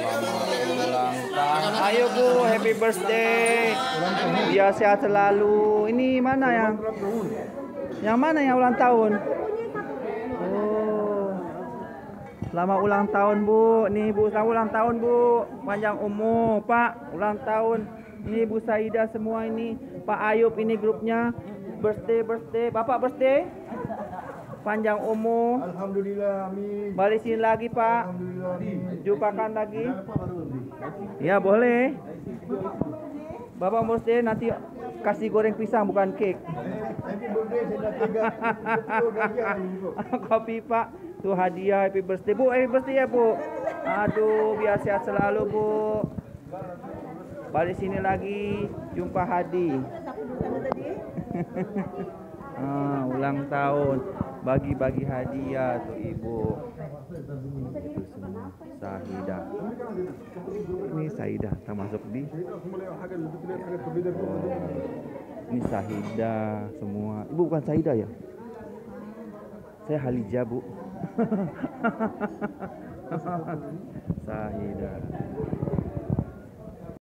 ulang tahun. Ayo Bu, happy birthday. Biar sehat selalu. Ini mana yang? Yang mana yang ulang tahun? Oh. Selamat ulang tahun Bu. Nih Bu, selamat ulang tahun Bu. Panjang umur Pak. Ulang tahun. Ini Bu Saida semua ini. Pak Ayub ini grupnya. Birthday. Bapak birthday. Panjang umur. Alhamdulillah, amin. Balik sini lagi Pak. Alhamdulillah, amin. Jumpakan lagi. Ya boleh. Bapak birthday nanti kasih goreng pisang bukan cake. Happy birthday, saya dah Kopi Pak. Tuh hadiah happy birthday Bu. Happy birthday ya Bu. Aduh biar sehat selalu Bu. Balik sini lagi. Jumpa Hadi. Ulang tahun. Bagi-bagi hadiah tuh Ibu. Itu semua. Sahidah. Ini Sahidah termasuk di. Ini Sahidah semua. Ibu bukan Sahidah ya? Saya Halijah Bu. Sahidah.